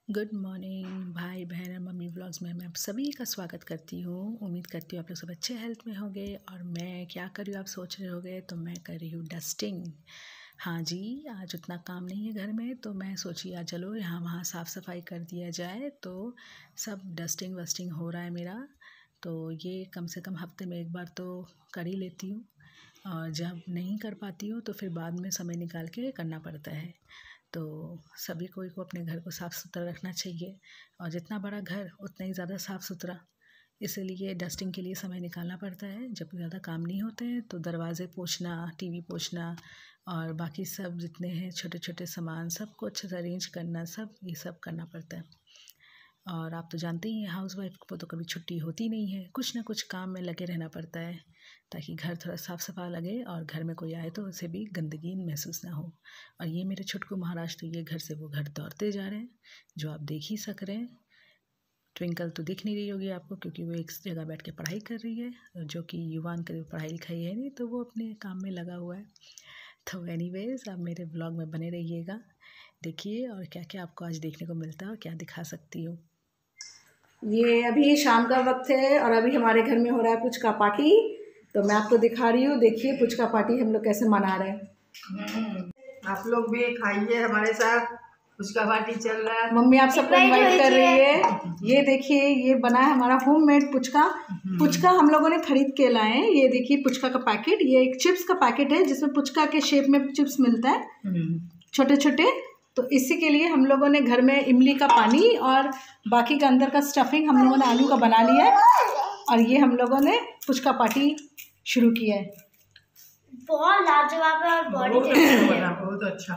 Good morning भाई बहन और मम्मी व्लॉग्स में मैं आप सभी का स्वागत करती हूँ। उम्मीद करती हूँ आप लोग सब अच्छे हेल्थ में होंगे। और मैं क्या कर रही हूँ आप सोच रहे होंगे, तो मैं कर रही हूँ डस्टिंग। हाँ जी, आज उतना काम नहीं है घर में, तो मैं सोची आज चलो यहाँ वहाँ साफ़ सफाई कर दिया जाए। तो सब डस्टिंग वस्टिंग हो रहा है मेरा। तो ये कम से कम हफ्ते में एक बार तो कर ही लेती हूँ, और जब नहीं कर पाती हूँ तो फिर बाद में समय निकाल के करना पड़ता है। तो सभी कोई को अपने घर को साफ़ सुथरा रखना चाहिए, और जितना बड़ा घर उतना ही ज़्यादा साफ़ सुथरा। इसीलिए डस्टिंग के लिए समय निकालना पड़ता है। जब ज़्यादा काम नहीं होते हैं तो दरवाज़े पोंछना, टीवी पोंछना और बाकी सब जितने हैं छोटे छोटे सामान सबको अच्छे से अरेंज करना, सब ये सब करना पड़ता है। और आप तो जानते ही हैं हाउसवाइफ को तो कभी छुट्टी होती नहीं है, कुछ ना कुछ काम में लगे रहना पड़ता है, ताकि घर थोड़ा साफ़ सफा लगे और घर में कोई आए तो उसे भी गंदगी महसूस ना हो। और ये मेरे छुटकू महाराज तो ये घर से वो घर दौड़ते जा रहे हैं, जो आप देख ही सक रहे हैं। ट्विंकल तो दिख नहीं रही होगी आपको, क्योंकि वो एक जगह बैठ के पढ़ाई कर रही है, जो कि युवान के पढ़ाई लिखाई है नहीं, तो वो अपने काम में लगा हुआ है। तो एनीवेज आप मेरे ब्लॉग में बने रहिएगा, देखिए और क्या क्या आपको आज देखने को मिलता है और क्या दिखा सकती हूँ। ये अभी शाम का वक्त है और अभी हमारे घर में हो रहा है पुचका पार्टी। तो मैं आपको दिखा रही हूँ, देखिए पुचका पार्टी हम लोग कैसे मना रहे हैं। आप लोग भी खाइए हमारे साथ, पुचका पार्टी चल रहा है। मम्मी आप सबको इनवाइट कर रही है। ये देखिए ये बना है हमारा होममेड पुचका। पुचका हम लोगों ने खरीद के लाए हैं। ये देखिए पुचका का पैकेट, ये एक चिप्स का पैकेट है जिसमें पुचका के शेप में चिप्स मिलता है छोटे छोटे। तो इसी के लिए हम लोगों ने घर में इमली का पानी और बाकी का अंदर का स्टफिंग हम लोगों ने आलू का बना लिया है, और ये हम लोगों ने पुचका पार्टी शुरू किया है। बहुत लाजवाब है और बहुत अच्छा।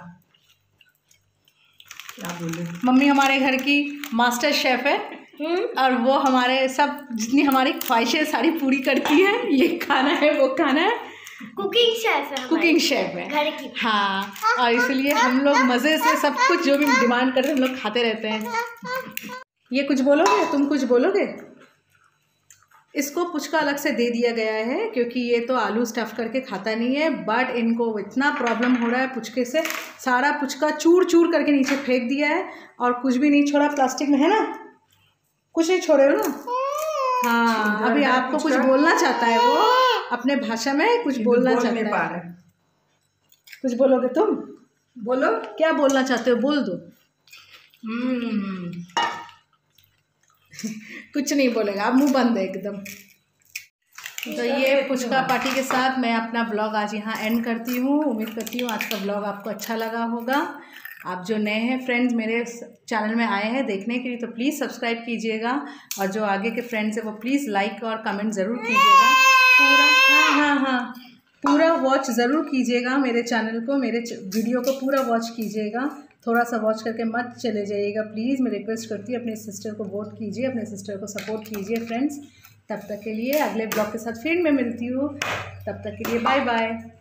क्या बोले, मम्मी हमारे घर की मास्टर शेफ है, और वो हमारे सब जितनी हमारी ख्वाहिशें सारी पूरी करती है। ये खाना है वो खाना है, कुकिंग शेफ है, कुकिंग शेफ है घर की। हाँ, और इसलिए हम लोग मज़े से सब कुछ जो भी डिमांड करते हैं हम लोग खाते रहते हैं। ये कुछ बोलोगे, तुम कुछ बोलोगे? इसको पुचका अलग से दे दिया गया है क्योंकि ये तो आलू स्टफ़ करके खाता नहीं है, बट इनको इतना प्रॉब्लम हो रहा है पुचके से, सारा पुचका चूर चूर करके नीचे फेंक दिया है और कुछ भी नहीं छोड़ा। प्लास्टिक में है ना, कुछ नहीं छोड़े हो ना। हाँ, अभी आपको कुछ बोलना चाहता है, वो अपने भाषा में कुछ बोलना चाहता है। कुछ बोलोगे तुम? बोलो, क्या बोलना चाहते हो, बोल दो। कुछ नहीं बोलेगा, अब मुंह बंद है एकदम। तो ये पुचका पार्टी के साथ मैं अपना ब्लॉग आज यहाँ एंड करती हूँ। उम्मीद करती हूँ आज का ब्लॉग आपको अच्छा लगा होगा। आप जो नए हैं फ्रेंड्स मेरे चैनल में आए हैं देखने के लिए, तो प्लीज़ सब्सक्राइब कीजिएगा, और जो आगे के फ्रेंड्स हैं वो प्लीज़ लाइक और कमेंट ज़रूर कीजिएगा। हाँ, पूरा वॉच ज़रूर कीजिएगा मेरे चैनल को, मेरे वीडियो को पूरा वॉच कीजिएगा। थोड़ा सा वॉच करके मत चले जाइएगा प्लीज़। मैं रिक्वेस्ट करती हूँ अपने सिस्टर को वोट कीजिए, अपने सिस्टर को सपोर्ट कीजिए फ्रेंड्स। तब तक के लिए अगले ब्लॉग के साथ फिर मैं मिलती हूँ, तब तक के लिए बाय बाय।